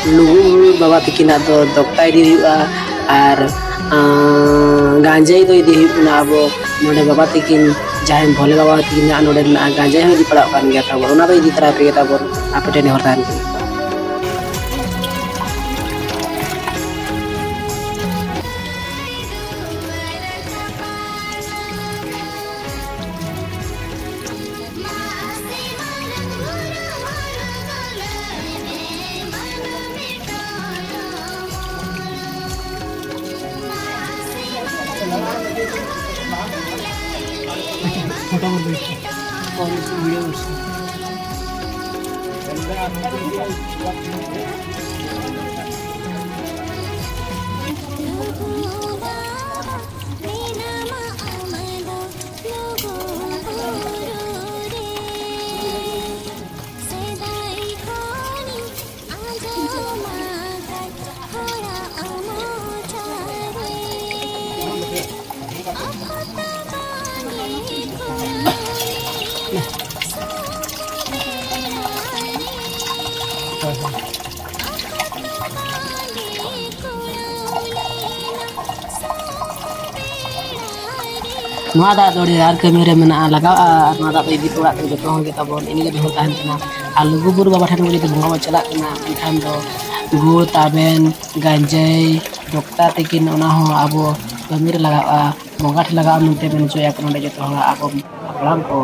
लुगु बाबा तकिना दो दोक्ता इदी हुआ और गांजे तो इदी हुआ अब नोडे बाबा तकिन जहाँ भोले बाबा तकिन नोडे गांजे हो इदी पड़ा कान गया था बोल ना तो इदी तरह पे था बोल आप टेने होता है फोटो और वीडियो नवादा दौड़ी यार कैमरे में लगा नवादा पे इदी तोड़ा के तो के तब इनी के हो ताहन तना आ लुगु बुरु बाबा ठान बोली बंगा चला तना एनखान दो गुड़ ताबेन गांजाई डॉक्टर तकिन ओना हो आबो कैमरे लगा बंगा ठ लगा मनते में जोया को नडे जतो होला आबो हलाम को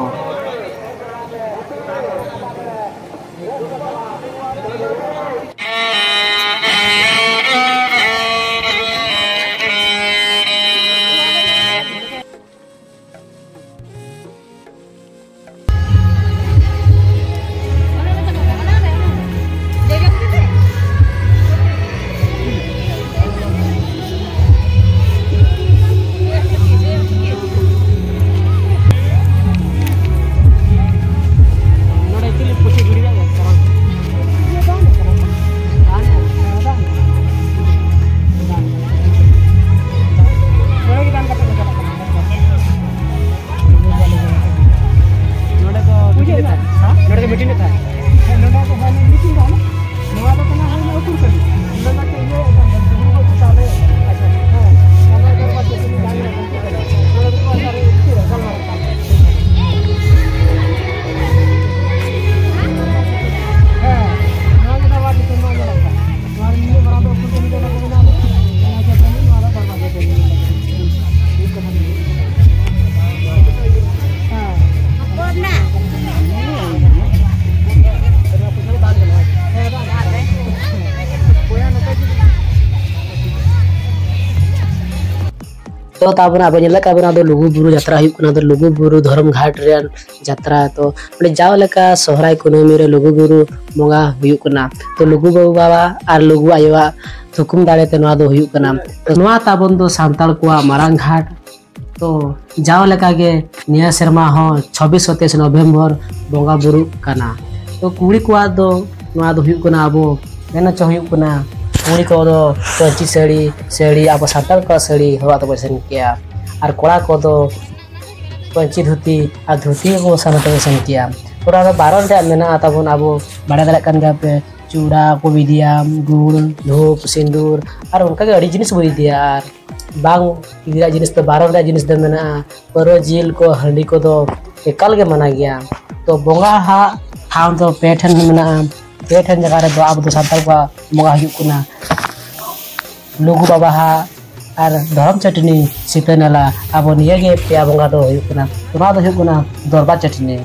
तो ताबना अब नेला काबना दो लुगु बुरु यात्रा हुई कना दो लुगु बुरु धर्म घाट रे यात्रा तो बले जाव लेका सोहराय कुनमी रे लुगु बुरु बंगा हुई कना तो लुगु बाबा और लुगु आयवा थुकुम दाड़े ते नवा दो हुई कना तो नवा ताबन दो सांताल कुआ मारांग घाट तो जाव लेका के निया शर्मा हो 26-27 नवंबर बंगा बुरु कना तो कुड़ी कुआ दो नवा दो हुई कना अब मेना च हुई कना कुड़ी को दो पंची साड़ी अब सांताल का साड़ी हवा तो बसन किया और कोड़ा को दो पंची धोती और धोती को सानते बसन किया और अब 12 रे मेना ताबन अब बड़ा दला कान पे चूड़ा को विदिया गुड़ धूप सिंदूर और उनका के अड़ी जिनिस बोई दिया बांग इदिरा जिनिस तो 12 रे जिनिस दे मेना पर जिल को हंडी को दो एकाल के मना गया तो बोंगा हा ठाव तो पेठन मेना पेठन जगह रे दो अब तो सांताल का मोगा हुई कुना लुगु बाबा हा और धरम चटनी सिपे नाला अब निये गे पे बंगा दो हुई कुना तो दो हुई कुना दरबार चटनी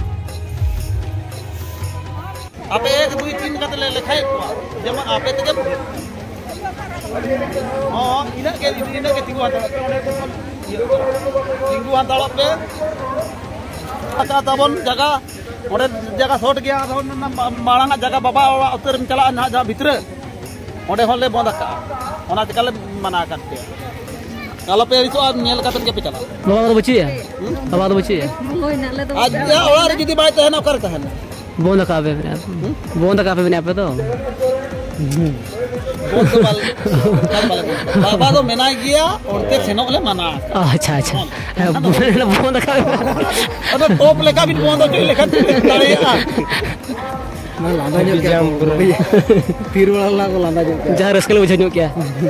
आपे 1 2 3 कत ले लेखाय जेमा आपे तके इना के तिंगु हाताल पे अच्छा तबन जगह ओडे जगह शॉट गया मांगा जगह बाबा उतर चला ना जा भितर ओडे होले बंद का ओना चकाले मना करते kalau pe itu nyel katan ke pecala bawa do bachi bawa do bachi आज और जदी बात है ना करता है बोंद का पे बने पे तो बाबा तो मेना गया और ते सेनो ले मना अच्छा बोंद का अरे टॉप लेका भी बोंद जो लेखा दाड़िया लांदा nyok क्या फिर वाला को लांदा nyok क्या जहाँ रस्कल बुझा nyok क्या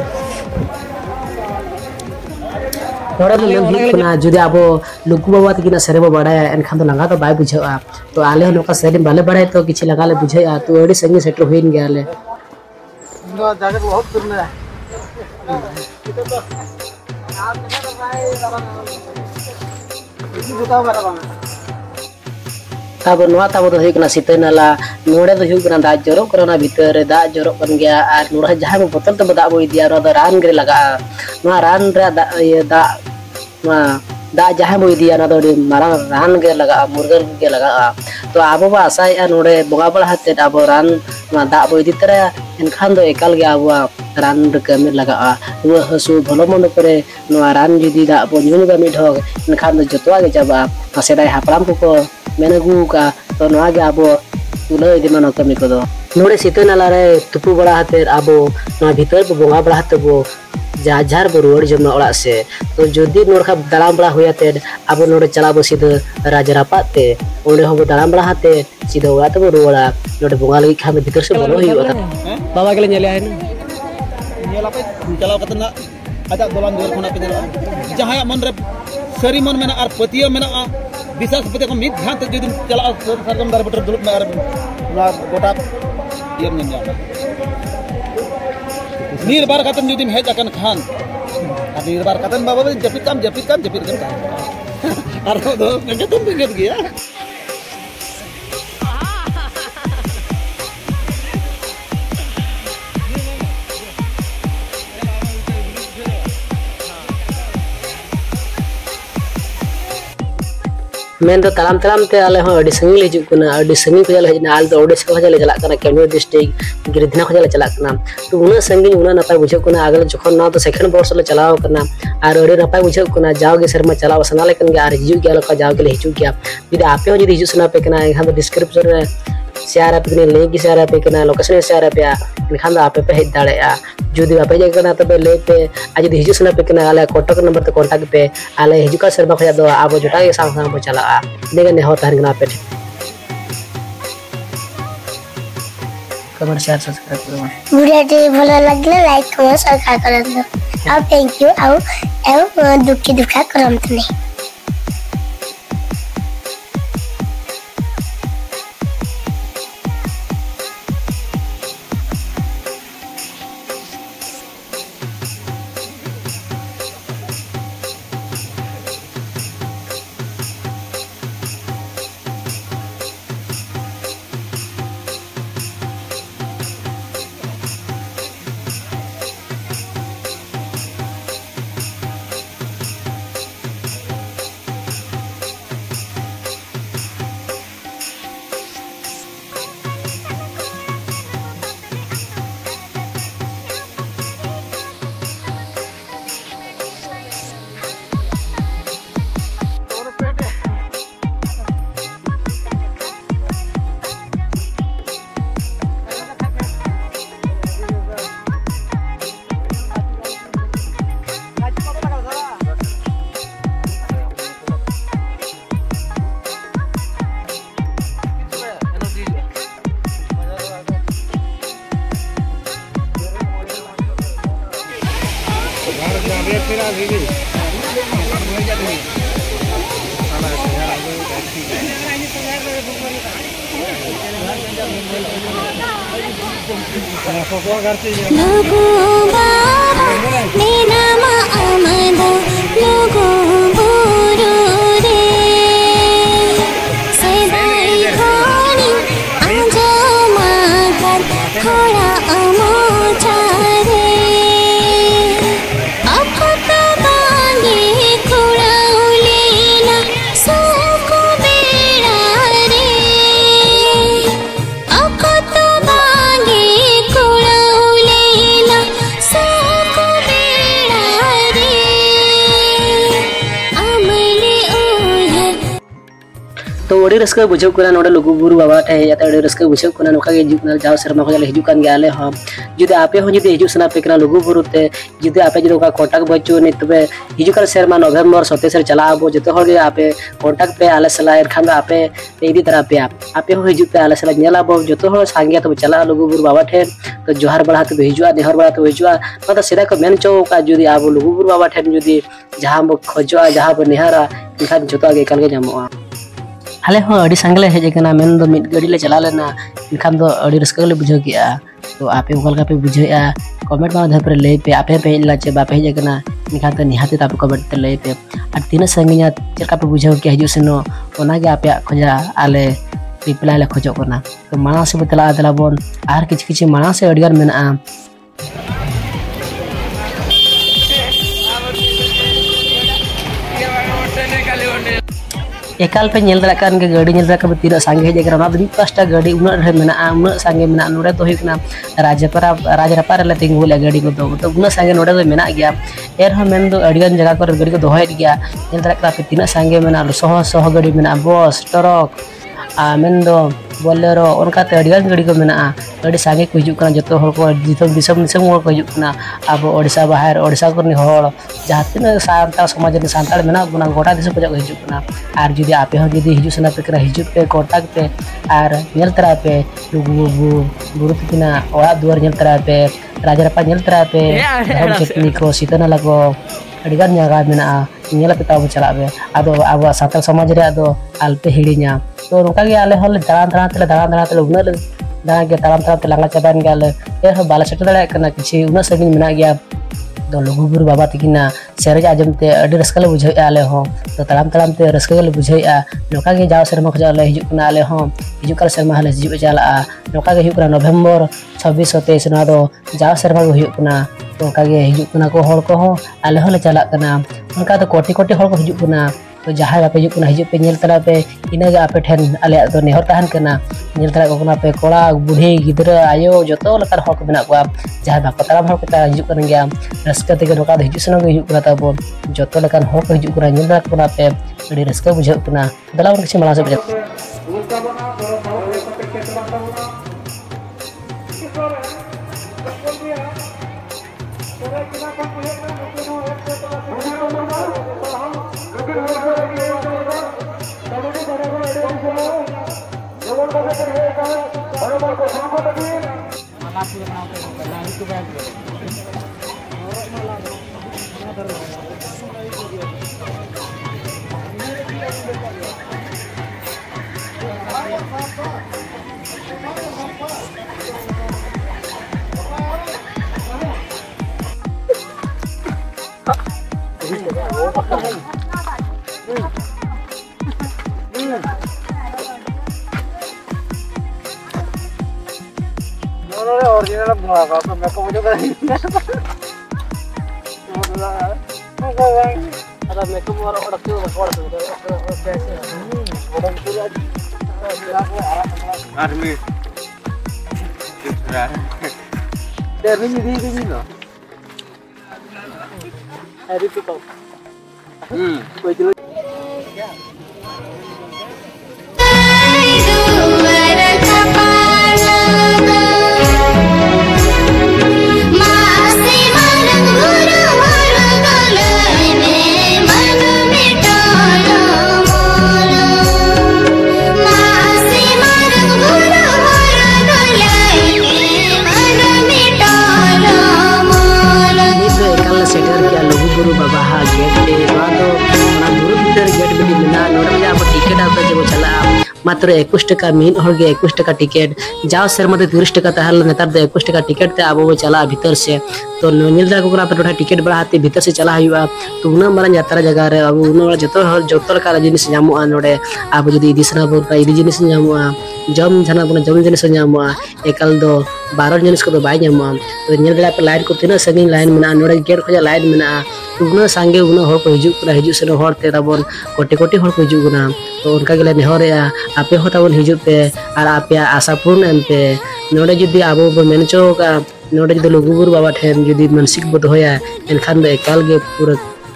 थोड़ा तो लोग हिट कना जुदे आबो लुकु बाबा तकिना सेरे बो बड़ाया एनखान तो लंगा तो बाय बुझा तो आले हो नोका सेरे बाले बड़ाय तो किछि लगा ले बुझा तो एडी संगे सेटर होइन गया ले जगह बहुत दूर में तब नोआ तब तो हुई कना सीते नाला नोड़े तो हुई कना दा जरो करना भीतर दा जरो बन गया और नोड़ा जहां में बोतल तो दा बोई दिया रो रान गे लगा नोआ रान रे दा ये दा दा जहां बोई दिया ना तो मारा रान गे लगा मुर्गन गे लगा तो आबो बा आसाय नोड़े बोगा बड़ा हाते आबो रान दा बोई दी तरह एनखान दो एकाल गे आबो रान कमी लगा नुआ हसु भलो मन करे नुआ रान जुदी दा बो न्यू गा मिढोग एनखान दो जतवा गे जाबा सेदाय हापराम को मेनगु का तो नुआ गे आबो तुला इदि मन कमी को दो नोड़े सीते नाला रे तुपु बड़ा हाते आबो नुआ भीतर बो बोगा बड़ा हाते बो झार बो रुवाड़ जम ओड़ा से तो जदी नोड़खा दालाम बड़ा होयाते आबो नोड़े चला बो सीधे राजरापाते ओंडे हो दालाम बड़ा हाते सीधे ओड़ा तो रुवाड़ा नोड़े बोगा लगी खा भीतर से बोलो हियो बाबा के नेले आय ना नेला पे चलाव कतना आजा दोलान दोर खना पे नेला जहां मन रे सरी मन मेना आर पतियो मेना विश्वास पति को मित ध्यान जदी चला सरगम दार बटर दुलुप में आर ना गोटा यम ने निर्बार कतन जदी हेज अकन खान निर्बार कतन बाबा जपित काम आर दो बेगत गया मेन तो तालाम तालाम ते आले हो अडी संगी लेजु कुना अडी संगी को हजना आल तो ओडिशा को जले चला कना कैमूर डिस्ट्रिक्ट गिरिधना को जले चला कना तो उना संगी उना नपाय बुझे कुना आगले जखन ना तो सेकंड वर्ष ले चलाओ कना आर अडी नपाय बुझे कुना जाओगे शर्मा चलाओ सना लेकन गे आर हिजु गया लका जाओगे ले हिजु गया यदि आपे हो यदि हिजु सना पे कना हम तो डिस्क्रिप्शन रे शेयर आप ने लिंक शेयर आप कना लोकेशन शेयर आप एनखान आपे पे हेज दाड़ेया जुदी आपे जे कना तबे ले पे आज यदि हिजु सना पे कना आले कॉन्टैक्ट नंबर ते कॉन्टैक्ट पे आले हिजु का शर्मा खया दो आबो जोटा के सांग सांग चला देगा ने होता है ना पे कमेंट शेयर सब्सक्राइब करो वीडियो टी भलो लगले लाइक कमेंट सब्सक्राइब कर दो अब थैंक यू आउ दुखी दुखा करम तने तो अड़ी रस्का बुझाव करना नोडे लुगु बुरु बाबा ठे याते अड़ी रस्का बुझाव करना नोका गे हिजुक जाव सेरमा खजाले हिजुक कान गे आले हम जुदि आपे हो जुदि हिजुक सना पे कना लुगु बुरु ते जुदि आपे जुदि का कांटेक्ट बचो नि तबे हिजुक कान सेरमा नवंबर 27 से चला आबो जते हर गे आपे कांटेक्ट पे आले सला एरखान आपे इदी तरह पे आपे हो हिजुक पे आले सला नेला आबो जते हर सांगे तो चला लुगु बुरु बाबा ठे तो जोहार बड़ा तो हिजुआ नेहर बड़ा तो हिजुआ तो सेदा को मेन चौ का जुदि आबो लुगु बुरु बाबा ठे जुदि जहां बो खोजवा जहां बो नेहरा इनखान जतो गे एकाल गे जामोआ हाले हो अड़ी संगले हेजे कना मेन दो मिड गाड़ी ले चला लेना इनखान दो अड़ी रस्का ले बुझो किया तो आपे ओकल का पे बुझोया कमेंट मा धर पे ले पे आपे पे ला चे बापे हेजे कना इनखान तो निहाते ताप कमेंट पे ले पे आ तीन संगिया चेका पे बुझो के हिजु सेनो ओना गे आपे खोजा आले रिप्लाई ले खोजो कना तो माना से बतला दला बोन आर किछ किछ माना से अड़ियार मेना एकाल पे नेल दरा कान के गाड़ी नेल दरा के तीन संगे हेजे करा ना पांचटा गाड़ी उना रे मेना उना संगे मेना नोडे तो होइकना राजरापा रे तिंगु ले गाड़ी को तो उना संगे नोडे तो मेना गया एर हम मेन दो अड़ियान जगह पर गाड़ी को दोहैत गया नेल दरा पे तीन संगे मेना सह गाड़ी मेना बस ट्रक मेन दो बोलेरो उनका ते अड़ियान गाड़ी को मेना गाड़ी संगे को हिजु कना जतो हर को दिसम हर को हिजु कना अब ओडिसा बाहर ओडिसा करनी हर जहातिन सानताल समाज रे सानताल मेना गुना गोटा दिस को हिजु कना आर जुदी आपे हो जुदी हिजु सना पे करा हिजु पे कांटेक्ट पे आर नेल तरा पे लुगु बुरु पिना ओड़ा दुआर नेल तरा पे राजरापा नेल तरा पे हम चटनी को सीतनाला को अड़िगान जगह मेना नेल पे ताबो चला बे आदो अब सानताल समाज रे आदो आलपे हिड़िया तो नोका गे आले हल दान ते उना दाना गे ताराम ते लांगा चाबान गाले ए हो बाला सेट दड़ा कना किछि उना सगिन मेना गया तो लुगु बुरु बाबा तकिना सेरेज आजम ते अडी रस्का ले बुझाई आले हो तो ताराम ते रस्का ले बुझाई नोका गे जाव सेरमा खजा ले हिजु कना आले हो हिजु काल सेरमा हले हिजु चला नोका गे हिजु कना नवंबर 26 27 ना दो जाव सेरमा गे हिजु कना तो नोका गे हिजु कना को हर को हो आले हो ले चला कना उनका तो कोटी हर को हिजु कना तो जहाँ बापे हिजु पे नेल तरा पे इनागे आपे ठेन आले तो नेहर ताहन कना नेल तरा को पे कोड़ा बुढ़ी गिदरा आयो जतो लकार हक बना को जहाँ बापा ताराम हर को हिजु कन गया रस्का ते नोका हिजु सनो हिजु कना ताबो जतो लकार हक हिजु कना नेल तरा को पे अड़ी रस्का बुझाउ कना दला उन किछि मला से बुझा original bunga ka मैं को जो करेंगे ada मैं को और उड़क के ऊपर कैसे उड़क पूरा आर्मी दूसरा डर नहीं दी ना अरे तो कोई चलो बुरु बाबा हा गेट पे तो बुरु भीतर गेट बिटी मेना नोडे में आप टिकट आता जब चला मात्र 21 टका मीन हर गे 21 टका टिकट जाओ शर्मा 30 टका तहल नेतार 21 टका टिकट ते आबो चला भीतर से तो नील दा को पे थोड़ा टिकट बढ़ाते भीतर से चला हुआ तो उना मारा यात्रा जगह रे अब उना जतो का जिनिस जामुआ नोडे अब जदी दिसना बोलता इदी जिनिस जामुआ जम जाना बना जम जिनिस जामुआ एकल दो 12 जिनिस को तो बाय जामुआ तो नील दा पे लाइन को तीना सगिन लाइन मेना नोडे गेट खोजा लाइन मेना उना सांगे उना हर को हिजु से हर ते ताबन कोटी हर को हिजु गुना तो उनका गेले नेहरेया आपे होताबन हिजु पे और आपे आशापूर्ण एमपे नोडे जदी आबो बो मेनचो का नोडे जदी लुगु बुरु बाबा ठेन जदी मानसिक बो दोया एनखान दो एकाल गे पूरा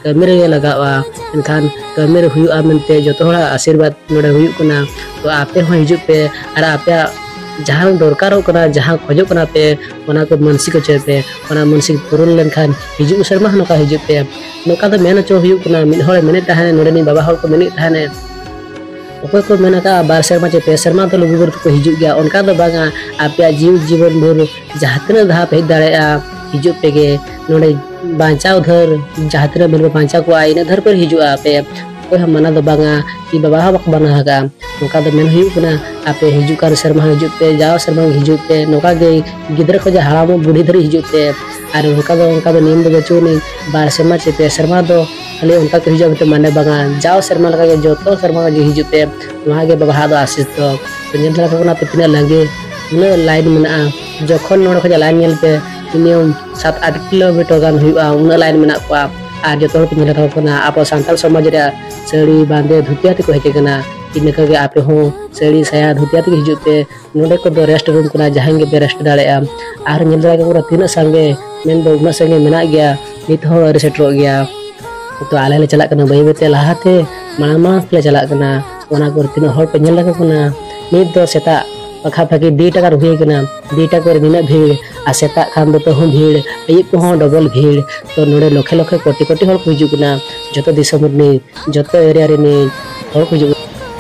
कमी रे लगावा एनखान कमी रे हुयुआ मेनते जतो हड़ा आशीर्वाद नोडे हुयुक कना तो आपे हो हिजुक पे और आपे जहाँ दरकारों कना जहाँ खोजों कना पे ओना को मानसिक चे पे ओना मानसिक पूर्ण लेनखान हिजुक शर्मा नोका हिजुक पे नोका तो मेन चो हुयुक कना मिद हड़ मेने ताहने नोडे नि बाबा हड़ को मेने ताहने ओको को मेना का बार शर्मा चे पे शर्मा तो लुगुबुरु को हिजुक गया उनका तो बांगा आपे जीवन भर जहाँ तना धा पे दाड़े हिजुक पे गे नोडे बांचा उधर जहाँ तना मिल बांचा को आई धर पर हिजुआ पे कोई हम मना दो बांगा कि बाबा हक बना हगा नोका दो मेन हुयुक कना आपे हिजुक कर शर्मा हिजुक पे जाओ शर्मा हिजुक पे नोका गे गिदर को हाड़ाम बुढ़ी धरी हिजुक पे और उनका दो नियम दो बचूनी बार शर्मा चे पे शर्मा दो खाली उनका को हिजुक पे माने बांगा जाओ शर्मा लगा के जोतो शर्मा के हिजुक पे वहाँ के बाबा दो आशीष तो नियम लगा को पे तीना लगे उन लाइन मेना जखन नोड को लाइन नेल पे मिनिमम 7-8 किलोमीटर गान हुयुआ उन लाइन मेना को और जो तो पिन लगा कोना आप सांताल समाज रे साड़ी बांधे धुतिया ते को हेके कना इनका के आपे हो साड़ी साया धुतिया ते हिजुक पे नोडे को दो रेस्ट रूम कना जहां के रेस्ट दाड़े और नेल लगा को तीना संगे मेन दो उना संगे मेना गया नित हो रे सेटरो गया तो आले ले चला कना बई लाहाते मामा ले चला कना ओना को तीना हर पे नेल लगा कोना नित दो सेता पखा पखी 2 टाका हुई कना 2 टाका रे निना भीड़ आ सेता खान दो तो भीड़ अयुब को डबल भीड़ तो नोडे लखे लखे कोटी कोटी हर को हिजुकना जतो दिसम रे जतो एरिया रे ने हर को हिजुक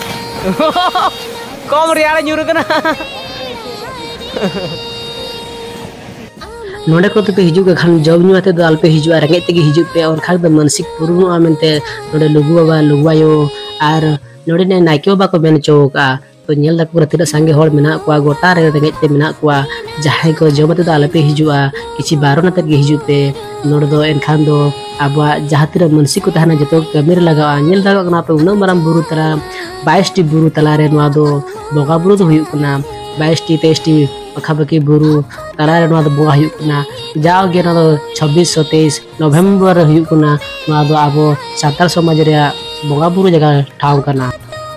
कम रियारे nyuru kana नोडे को तो पे हिजुक खान जब नुआते दो अल्पे हिजुआ रंगे ते हिजुक पे और खाक द मानसिक पूर्ण आमेनते नोडे लुगु बाबा लुगुआयो आर नोडे ने नाइके बाबा को बेन चौका तो नेल तक पूरा तीना संगे हड़ मेना को गोटा रे रंगे ते मेना को जहां को जमते दो अल्पे हिजुआ किछि बारो न तक हिजुक पे नोडे दो एनखान दो आबा जहां तीना मानसिक को तहना जतो कमेर लगा नेल लगा कना पे उना माराम बुरु तरा 22 टी बुरु तला रे नवा दो बोगा बुरु तो हुयुक कना 22 टी 23 टी पखापकी बुरु तला रे नवा दो बोगा हुयुक कना जाओ गे ना दो 26-23 नवंबर हुयुक कना नवा दो आबो सांताल समाज रे बोगा बुरु जगह ठाव कना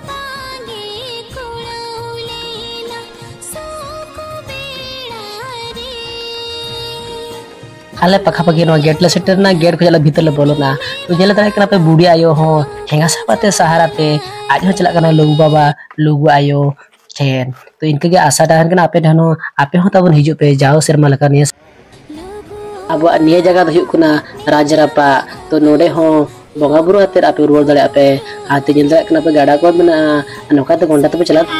आले पखापकी नो गेट ले सेटर ना गेट को चला भीतर ले बोलो ना तो जेला तरे कना पे बुढ़ी आयो हो हेंगा सापाते सहारा पे आज हो चला कना लुगु बाबा लुगु आयो ठेन तो इनके आशा डाहन कना आपे ढानो आपे हो तबन हिजु पे जाओ शर्मा लका ने अब निये जगह दो हुकुना राजरापा तो नोडे हो बोगा बुरु आते आपे रुवर दले आपे हाथे जेल दले कना पे गाड़ा को बना नोका तो गोंडा तो चला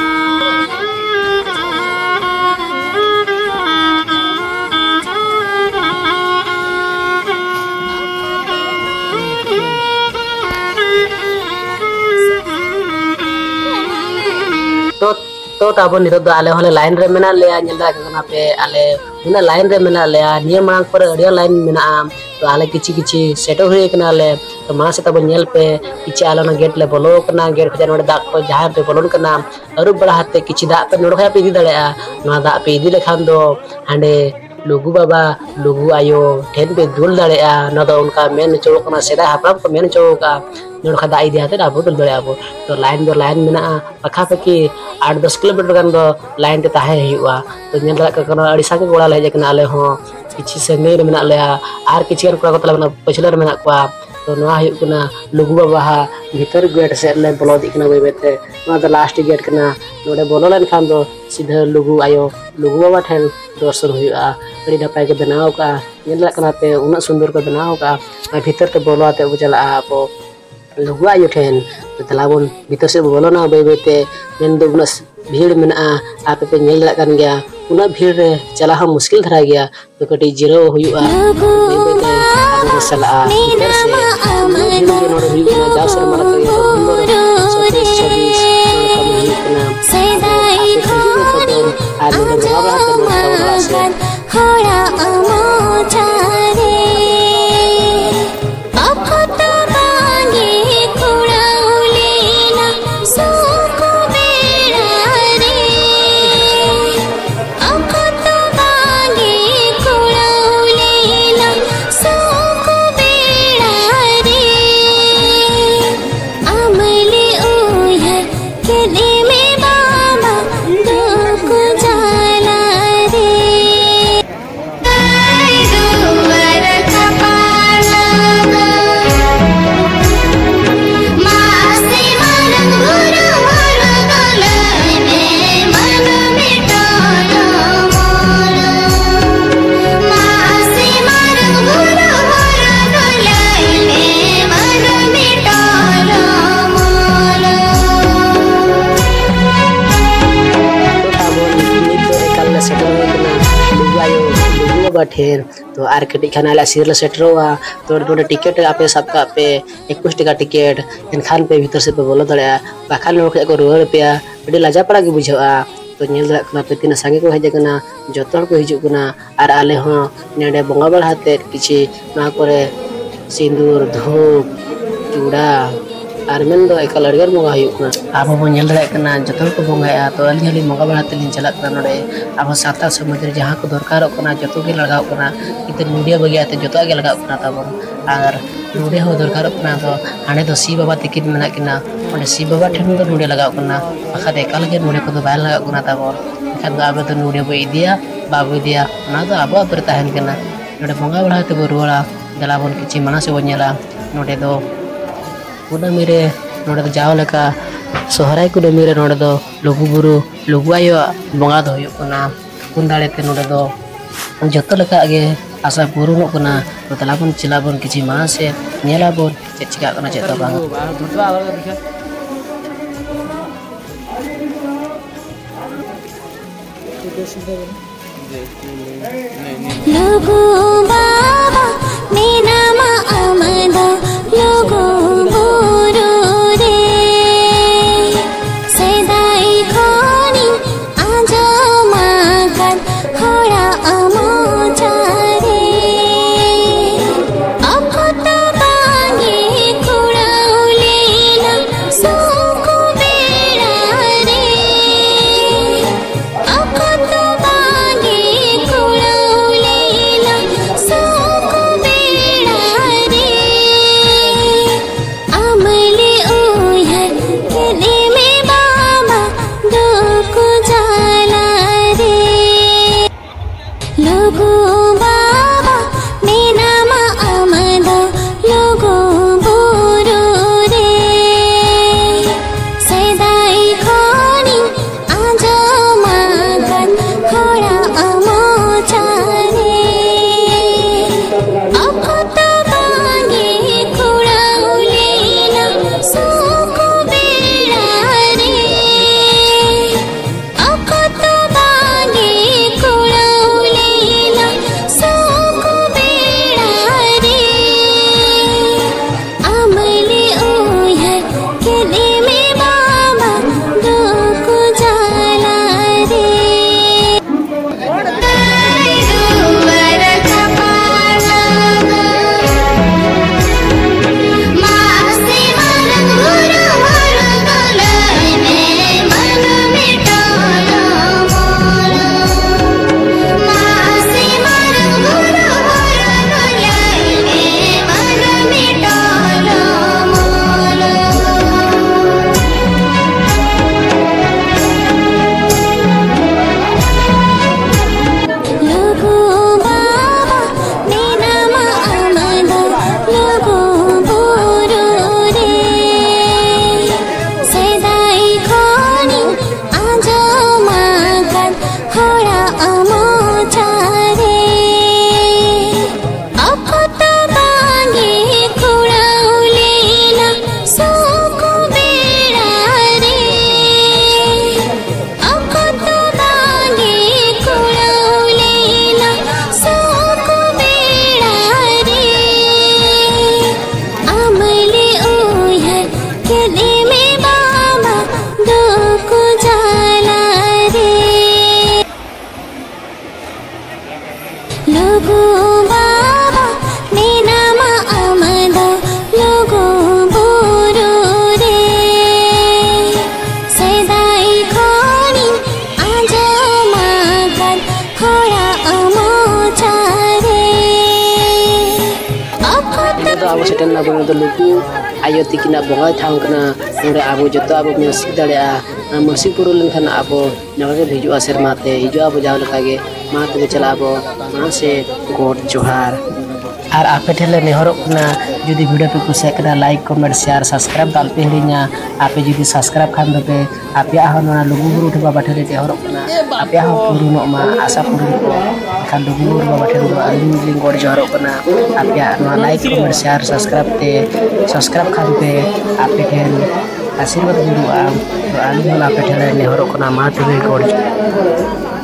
तो ताबो नितो दो आले होले लाइन रे मेना ले नेलदा कना पे आले उना लाइन रे मेना ले निये मांग पर अडिया लाइन मेना तो आले किछि किछि सेटो हुए कना ले तो मा से ताबो नेल पे किछि आले ना गेट ले बोलो कना गेट खजा नोडे दा को जहां पे बोलोन कना अरु बड़ा हाथे किछि दा पे नोडो पे इदी दड़ेया ना दा पे इदी लेखान दो हांडे लुगु बाबा लुगु आयो ठेन पे दुल दड़ेया ना दो उनका मेन चो कना सेदा हापराम को मेन चो का नोड खदा आई दिया आबो दुल दड़े आबो तो लाइन मेना पखा पकी 8-10 किलोमीटर गान दो लाइन ते ताहे हुआ तो नेल दड़ा कना अड़ी साके गोड़ा ले जकना आले हो किछि से मेर मेना ले आर किछि गान कोड़ा को तला पछले रे मेना को तो नवा हुई कना लुगु बाबा हा भीतर गेट से ले बोलो दिखना बे बेते ना तो लास्ट गेट कना नोडे बोलो लन खान दो सीधा लुगु आयो लुगु बाबा ठेन दर्शन हुआ अड़ी नपाय के बनाओ का नेल कना पे उना सुंदर को बनाओ का भीतर ते बोलो आते चला आपो लुगु आयो ठेन तो तलाबन भीतर से बोलो ना बे बेते मेन दो उना भीड़ मेना आपे पे नेल कन गया उना भीड़ रे चला हम मुश्किल धरा गया तो कटी जीरो हुआ बे बेते आबो सला भीतर से नोड हुई ना जा सर मारा तो 26 कम हुई ना सदाई खो आज तो बाबा तो से होड़ा अमोचारे बाबा ठेर तो आर कटी खाना ला सिर सेटरोआ तो नोडे टिकट आपे सब का पे 21 टका टिकट एनखान पे भीतर से पे बोलो दड़े बाखान लोग को रुआर पे अडी लाजा पड़ा के बुझा तो नेल दड़ा कना पे तीना संगे को हेज कना जतन को हिजु कना आर आले हो नेडे बंगा बढ़ाते किछि ना करे सिंदूर धूप चूड़ा आर मेन दो एकल अड़गर बंगा हुयुकना अब बो नेल दड़ा कना जतन को बंगाया तो अली हली बंगा बढ़ाते लिन चला कना नोडे अब साता समाज रे जहां को दरकार कना जतो के लगाव कना इते मीडिया बगियाते जतो के लगाव कना तब आर नोडे हो दरकार कना तो हाने तो सी बाबा तिकिट मेना किना ओंडे सी बाबा ठेन तो नोडे लगाव कना बाखा एकल के नोडे को तो बाय लगाव कना तब खान अब तो नोडे बो इदिया बाबू इदिया ना तो अब पर ताहन कना नोडे बंगा बढ़ाते बो रुवाड़ा दला बोन किछि मानस बो नेला नोडे दो कुडमी रे नोडे जाओ लेका सोहराय कुडमी रे नोडे दो लघु बुरु लघु आयो बंगा दो हुयुक कना कुन दाड़े ते नोडे दो जतो लेका आगे आशा पूर्ण कना तो तला बोन चिला बोन किछि मानस से नेला बोन चे चिका कना चे तो बांग लोगो बाबा मेना मा आमदा लोगो बुरु रे सेदाई खानी आजो मागन होरा अमोचारे अखत बागे कुड़ाउलेना सोको बेड़ा रे अखत बागे कुड़ाउलेना सोको बेड़ा रे अमले ओहर केले में बाबा दुख जाला रे लोगो बाबा मेना मा आमदा लोगो बुरु रे सेदाई खानी आजो मागन होरा अमोचारे अखत बागे कुड़ाउलेना सोको बेड़ा रे अखत बागे कुड़ाउलेना सोको बेड़ा रे अमले ओहर केले में बाबा दुख जाला रे दुवर कपाला मासे मरंग गुरु हर दुलाई में मन मिटाला मोरा मासे मरंग गुरु हर दुलाई में मन मिटाला मोरा लोगो बाबा मेना मा आमदा लोगो बुरु रे सेदाई खानी आजो मागन होरा अमोचारे अखत बागे कुड़ाउलेना सोको बेड़ा रे अखत बागे कुड़ाउलेना सोको बेड़ा रे अमले ओहर केले में बाबा दुख जाला रे लोगो बाबा मेना मा आमदा लोगो बुरु रे सेदाई खानी आजो मागन होरा अमोचारे अखत तो अब सेटन ना बने तो लुकु आयो तिकिना बंगा ठाव कना नोडे आबो जतो आबो मसी दड़या मसी पुरु लेनखान आबो नगे हिजुआ सेरमाते हिजुआ आबो जाव लकागे माते चला आबो मा से गोड जोहार आर आपे ठेले नेहरो कना जुदी वीडियो पे कुसिया लाइक कमेंट शेयर सब्सक्राइब दालते हिड़िया आपे जुदी सब्सक्राइब खान दोपे आपे आहोना लुगु बुरु ठे बाबा ठेले नेहरो कना आपे आहो पुरुनो मा आशा पुरुन को खान लुगु बुरु बाबा ठेले दो अलिंग गोड जोहारो कना आपे नो लाइक कमेंट शेयर सब्सक्राइब खान पे आपे ठेल आशीर्वाद दिलुआ तो आलू आपे ठेले नेहरो कना मा ठेले गोड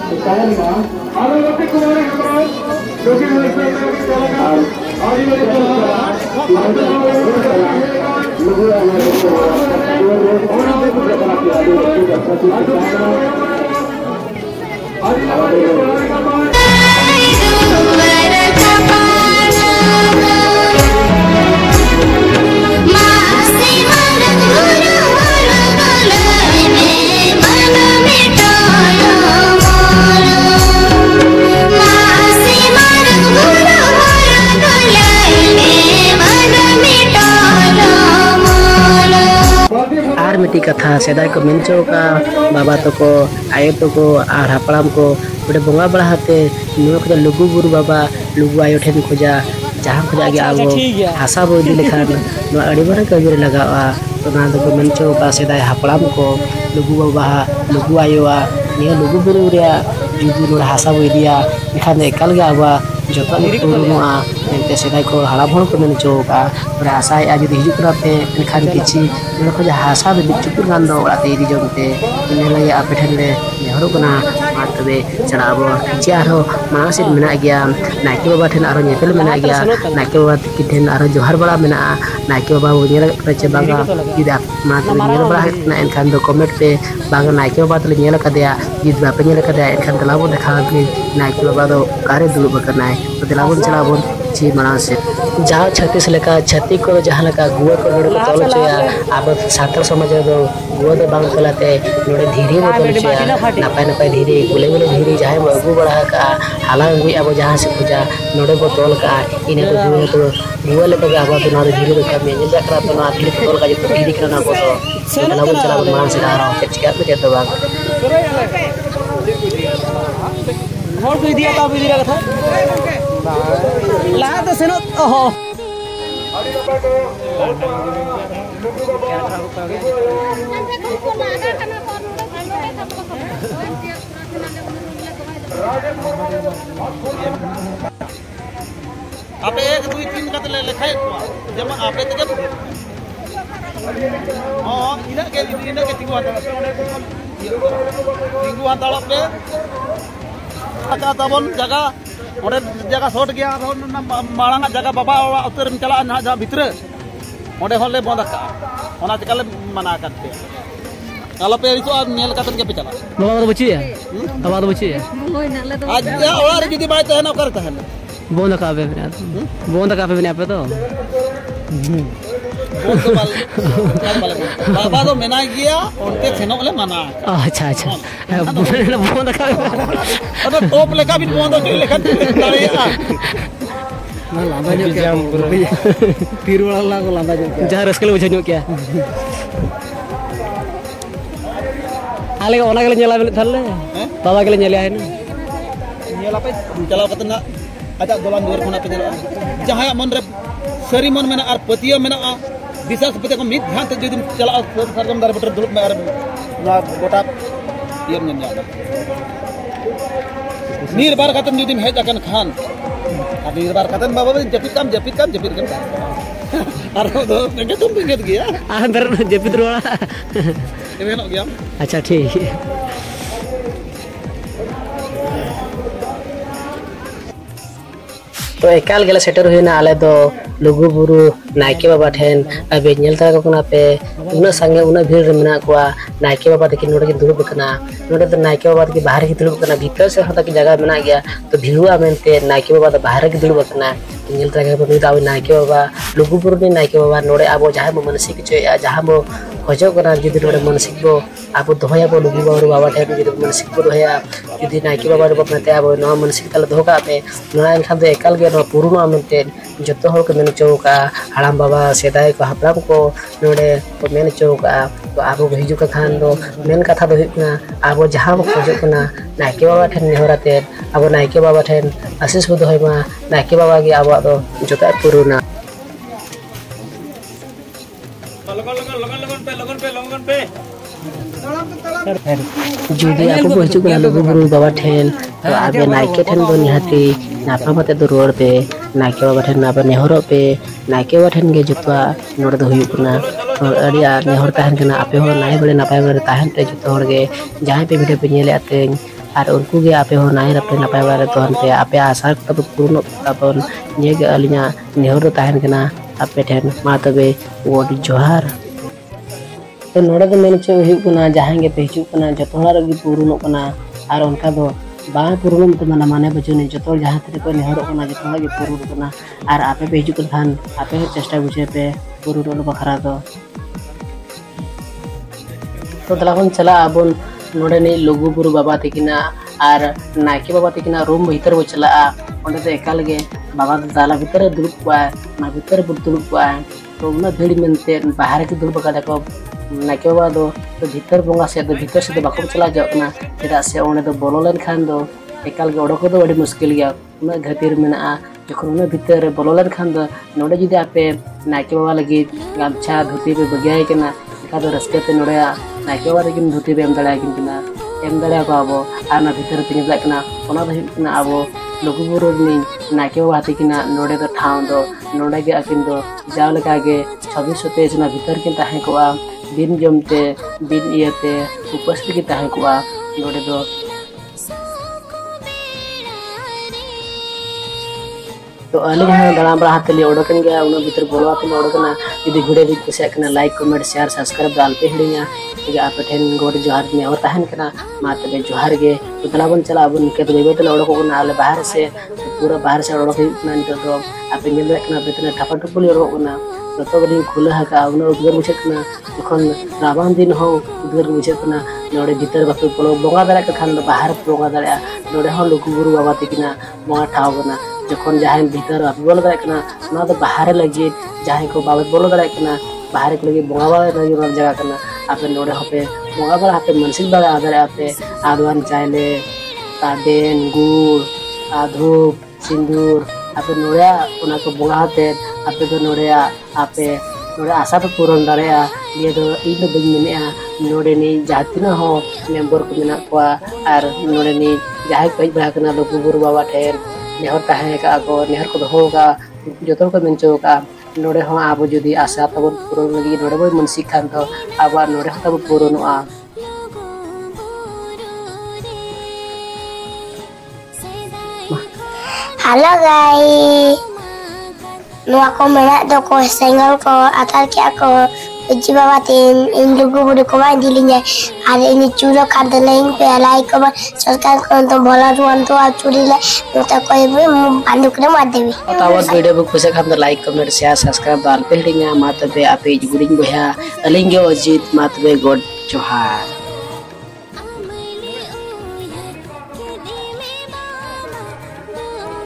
मिट्टी कथा सेदाय को मेन चौका बाबा तको आयो तको आर हापड़ाम को बड़े बोंगा बड़ा हाते नुआ खोजा लुगु बुरु बाबा लुगु आयो ठेन खोजा जहां खोजा गे आबो हासा बो इदी लेखान नुआ अड़ी बड़ा कबीर लगावा तो ना तो मेन चौका सेदाय हापड़ाम को लुगु बाबा लुगु आयोवा निया लुगु बुरु रे जुदि नुआ हासा बो इदिया इखान एकाल गे आबा जतो पुरुनुआ एंते सेदाय को हालाम हण को मेन चौका बड़ा आशा आ जुदि हिजु कराते इखान किछि नुआ खोजा हासा दो बिचुपुर गान दो आते इदी जमते इन लगे आपे ठेन ले नेहरो कना मार तबे चलाबो जे आरो मासिर मेना गया नाइके बाबा ठेन आरो नेपेल मेना गया नाइके बाबा की ठेन आरो जोहार बड़ा मेना नाइके बाबा उनेल कचे बागा जिदा मा तले नेल बड़ा ना एनखान दो कमेंट पे बागा नाइके बाबा तले नेल कदया जिद बापे नेल कदया एनखान दलाबो देखा कि नाइके बाबा दो कारे दुलु बकनाय तो दलाबो चलाबो जी मना से जहाँ छत्तीस लेका छत्ती को जहाँ लेका गुआ को नोड़े को तोल चया अब सातल समाज दो गुआ दो बांग चलाते नोड़े धीरे में तोल चया नापाय नापाय धीरे गुले गुले धीरे जहाँ में अगु बढ़ा का हाला गुई अब जहाँ से खुजा नोड़े को तोल का इन्हें को गुआ तो गुआ लेका अब तो नोड़े धीरे में कम नहीं जाकर तो ना धीरे तोल का जो धीरे करना को तो दलाबो चलाबो मना से रहा हूँ चिका तो कहते बाग मोर को दिया ता भी दिया था ला तो सेनो ओहो आपे 1 2 3 कत ले लेखाय जेम आपे ते इना के तिगु हाताल पे अच्छा तबन जगह ओडे जगह शॉर्ट गया मांगा जगह बाबा उतर चला ना जहाँ भितर ओडे हले बंद का ओना चकाले मना करते आलो पे रिसो नेल कतन के पे चला बाबा तो बची है बाबा तो बची है आज या और जदी बाय तहना करता है बंद का पे बने पे तो बाबा तो मेना गया उनके सेनो ले मना अच्छा अच्छा बंद का अबे टॉप लेका भी बंद के लेखा दाड़िया लांदा जो क्या तीर वाला लागो लांदा जो जहां रस्कल बुझा जो क्या आले ओना के नेला बेले थाले बाबा के नेला है ना नेला पे चलाव कतना अच्छा दोलान दूर कोना पे नेला जहां मन रे सरी मन मेना और पतिया मेना दिशा से पते को मित ध्यान ते जदी चला सरगम दार बटर दुलप में और ना गोटा ये मन जादा निर्बार कतन जदी हेज अकन खान अब निर्बार कतन बाबा जपित काम और दो के तुम पिंगत गया अंदर जपित रोड़ा ये हो गया अच्छा ठीक है तो एकाल गेला सेटर हुईना आले दो लुगु बुरु नाइके बाबा ठेन अबे नेल तरा को ना पे उना संगे उना भीड़ मेना को नाइके बाबा तक नोडे के दुरुब कना नोडे तो नाइके बाबा के बाहर की दुरुब कना भीतर से हता की जगह बना गया तो भिड़ुआ मेनते नाइके बाबा तो बाहर की दुरुब कना नेल तरा के बनी दाव नाइके बाबा लुगु बुरु ने नाइके बाबा नोडे आबो जहां मो मनसिक चया जहां मो खोजो कना जदी नोडे मनसिक बो आबो दोहया बो लुगु बाबा ठेन जदी मनसिक बो दोहया जदी नाइके बाबा रो पते आबो नो मनसिक तले धोका पे नोना एनखान दो एकाल गे नो पुरुनो मेनते जतो हर को मेन चौका हाड़ाम बाबा सेदाय को हापराम को नोडे को मेन चौका तो आबो हिजु का खान दो मेन कथा दो हुकना आबो जहां मो खोजो कना नाइके बाबा ठेन नेहराते आबो नाइके बाबा ठेन आशीष बो दोहयमा नाइके बाबा गे आबो दो जतो पुरुना लगन पे जुदी आपको बच्चों को लुगु बुरु बाबा ठेन तो आबे नाइके ठेन दो निहाती नापा मते दो रोड पे नाइके बाबा ठेन नापा नेहरो पे नाइके बाबा ठेन गे जतवा नोड दो हुयुकना और अड़िया नेहर ताहन कना आपे हो नाय बले नापाय बले ताहन ते जतो हर गे जहां पे वीडियो पे नेले आते और उनको गे आपे हो नाय रपे नपाय बारे तोहन पे आपे आशा तब पूर्ण ताबन ये गे अलिया नेहर ताहन कना आपे ठेन मा तबे गोड जोहार। तो नोड़े दो मेन चे हुई कना जहां गे पे हिजु कना जतो हड़ा रगी पूर्ण कना और उनका दो बा पूर्ण तो मना माने बचने जतो जहां तरे को नेहर कना जतो गे पूर्ण कना और आपे पे हिजु खान आपे चेष्टा बुझे पे पूर्ण बखरा दो। तो दलाबन चला आबन नोड़े नहीं लघु बुरु बाबा तकिना और नायके बाबा तकिना रूम भीतर वो चला ओंडे तो एकाल गे बाबा दाला भीतर दुड़ुब कोआ ना भीतर दुड़ुब कोआ तो उना भीड़ मेनते बाहर के दुड़ुब का देखो नायके बाबा दो तो भीतर बोंगा से तो भीतर से तो बाको चला जाओना चेदा से ओंडे तो बोलो लेन खान दो एकाल गे ओडको दो बड़ी मुश्किल गया उना घातिर मेना जखन उना भीतर बोलो लेन खान दो नोड़े जुदी आपे नायके बाबा लगी गामछा धोती पे बगियाय कना एका दो रस्ते नोड़े नायके बाबा लेकिन धोती पे एम दड़ा को आबो आना भीतर तिंग दकना ओना दो हिकना आबो लघु बुरु नि नायके बाबा तिकिना नोड़े दो ठाव दो नोड़े गे अकिन दो जाव लगा गे 26 27 ना भीतर किन ताहे कोआ दिन जमते दिन इयते उपस्थित की ताहे कोआ नोड़े दो। तो अलिंग हाँ दाड़ा बड़ा हाथ लिए ओडकन गया उन भीतर बोलवा ते ओडकना यदि वीडियो भी कुछ कना लाइक कमेंट शेयर सब्सक्राइब दाल पे हिड़िया कि आप ठेन गोड जोहार ने और ताहन कना मा तबे जोहार गे तो दलाबन चला अबन के तो बेबे ओडको कना आले बाहर से पूरा बाहर से ओडको ना नितो तो आप नेल रखना बेतने ठपा टुपुली ओडको कना तो बड़ी खुला हका उन उद्गर मुछकना जखन रावण दिन हो उद्गर मुछकना नोड़े भीतर बाको बोलो बोंगा दाड़ा के खान बाहर बोंगा दाड़ा नोड़े हो लघु बुरु बाबा तकिना बोंगा ठाव कना जखन जहां भीतर आप बोलो दाड़ा कना ना तो बाहर लगी जहां को बाबत बोलो दाड़ा कना बाहर के लगे बोंगा बाड़ा रही जगह कना आप नोड़े होपे बोंगा बाड़ा हाथे मनसिक बाड़ा आदर आपे आदवान चाइले तादेन गुड़ आधूप सिंदूर आप नोड़े उना को बोंगा हाथे आपे तो नोड़े आपे नोड़े आशा पे पूर्ण दाड़ेया ये तो इन बन मेनेआ नोड़े नि जातिना हो मेंबर को मेना को आर नोड़े नि जहां कई बड़ा कना लघु बुरु बाबा ठेर नेहर ताहे का को नेहर को होगा जतो को मेंचो का नोड़े हो आबो जदी आशा तब पूर्ण लगी नोड़े बो मनसिक खान तो आबा नोड़े हो तब पूर्णआ। Halo guys, nu aku melihat doko senggol ko atar ki aku uji bawatin in lugu buru ko mai dilinya ada ini curo kada lain pe like ko सरकार को तो बोला रुआन तो आप चुरी ले तो कोई भी बंदूक न मार देवी तावत वीडियो को कुछ खाम लाइक कमेंट शेयर सब्सक्राइब दाल पे हिड़िया मातबे आपे गुरिंग बया अलिंगे अजित मातबे गोड जोहार।